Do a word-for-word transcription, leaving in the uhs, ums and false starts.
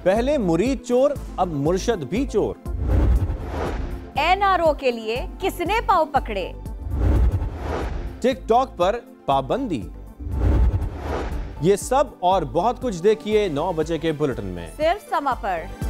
पहले मुरीद चोर, अब मुर्शद भी चोर। एन आर ओ के लिए किसने पांव पकड़े? टिकटॉक पर पाबंदी। ये सब और बहुत कुछ देखिए नौ बजे के बुलेटिन में, सिर्फ समा पर।